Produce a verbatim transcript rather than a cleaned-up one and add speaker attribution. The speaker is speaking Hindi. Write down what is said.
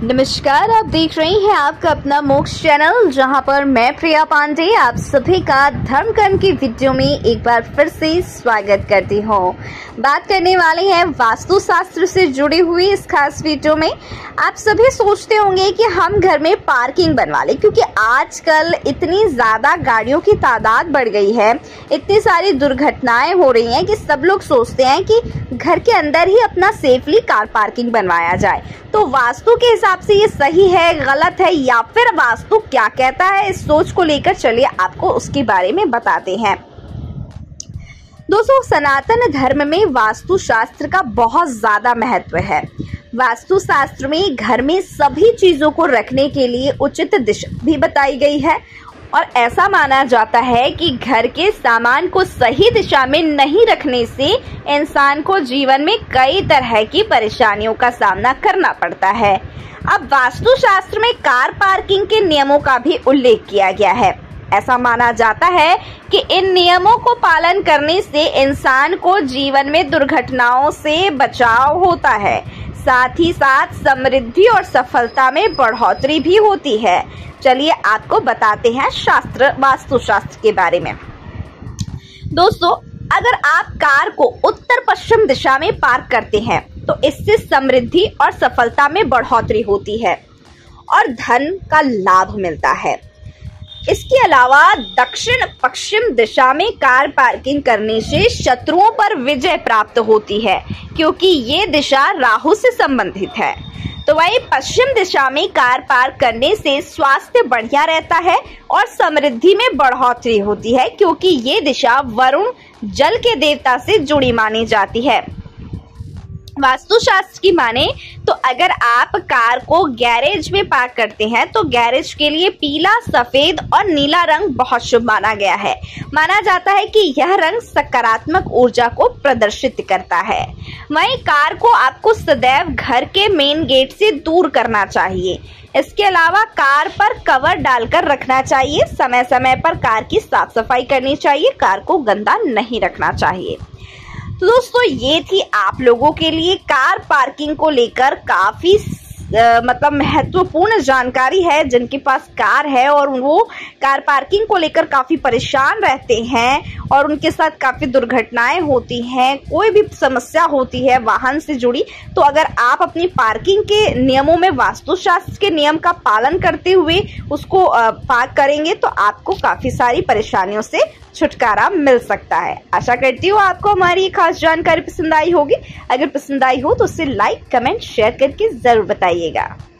Speaker 1: नमस्कार, आप देख रहे हैं आपका अपना मोक्ष चैनल, जहां पर मैं प्रिया पांडे आप सभी का धर्म कर्म की वीडियो में एक बार फिर से स्वागत करती हूं। बात करने वाले हैं वास्तु शास्त्र से जुड़ी हुई इस खास वीडियो में। आप सभी सोचते होंगे कि हम घर में पार्किंग बनवा लें, क्योंकि आजकल इतनी ज़्यादा गाड़ियों की तादाद बढ़ गई है, इतनी सारी दुर्घटनाएं हो रही हैं कि सब लोग सोचते हैं कि घर के अंदर ही अपना सेफली कार पार्किंग बनवाया जाए। तो वास्तु के हिसाब से ये सही है, गलत है, या फिर वास्तु क्या कहता है, इस सोच को लेकर चलिए आपको उसके बारे में बताते हैं। दोस्तों, सनातन धर्म में वास्तु शास्त्र का बहुत ज्यादा महत्व है। वास्तु शास्त्र में घर में सभी चीजों को रखने के लिए उचित दिशा भी बताई गई है और ऐसा माना जाता है कि घर के सामान को सही दिशा में नहीं रखने से इंसान को जीवन में कई तरह की परेशानियों का सामना करना पड़ता है। अब वास्तु शास्त्र में कार पार्किंग के नियमों का भी उल्लेख किया गया है। ऐसा माना जाता है कि इन नियमों को पालन करने से इंसान को जीवन में दुर्घटनाओं से बचाव होता है, साथ ही साथ समृद्धि और सफलता में बढ़ोतरी भी होती है। चलिए आपको बताते हैं शास्त्र वास्तु शास्त्र के बारे में। दोस्तों, अगर आप कार को उत्तर पश्चिम दिशा में पार्क करते हैं तो इससे समृद्धि और सफलता में बढ़ोतरी होती है और धन का लाभ मिलता है। इसके अलावा दक्षिण पश्चिम दिशा में कार पार्किंग करने से शत्रुओं पर विजय प्राप्त होती है, क्योंकि ये दिशा राहु से संबंधित है। तो वही पश्चिम दिशा में कार पार्क करने से स्वास्थ्य बढ़िया रहता है और समृद्धि में बढ़ोतरी होती है, क्योंकि ये दिशा वरुण जल के देवता से जुड़ी मानी जाती है। वास्तुशास्त्र की माने तो अगर आप कार को गैरेज में पार्क करते हैं तो गैरेज के लिए पीला, सफेद और नीला रंग बहुत शुभ माना गया है। माना जाता है कि यह रंग सकारात्मक ऊर्जा को प्रदर्शित करता है। वहीं कार को आपको सदैव घर के मेन गेट से दूर करना चाहिए। इसके अलावा कार पर कवर डालकर रखना चाहिए। समय समय पर कार की साफ सफाई करनी चाहिए। कार को गंदा नहीं रखना चाहिए। तो दोस्तों, ये थी आप लोगों के लिए कार पार्किंग को लेकर काफी आ, मतलब महत्वपूर्ण जानकारी है। जिनके पास कार है और वो कार पार्किंग को लेकर काफी परेशान रहते हैं और उनके साथ काफी दुर्घटनाएं होती हैं, कोई भी समस्या होती है वाहन से जुड़ी, तो अगर आप अपनी पार्किंग के नियमों में वास्तुशास्त्र के नियम का पालन करते हुए उसको पार्क करेंगे तो आपको काफी सारी परेशानियों से छुटकारा मिल सकता है। आशा करती हूँ आपको हमारी खास जानकारी पसंद आई होगी। अगर पसंद आई हो तो उसे लाइक, कमेंट, शेयर करके जरूर बताइएगा।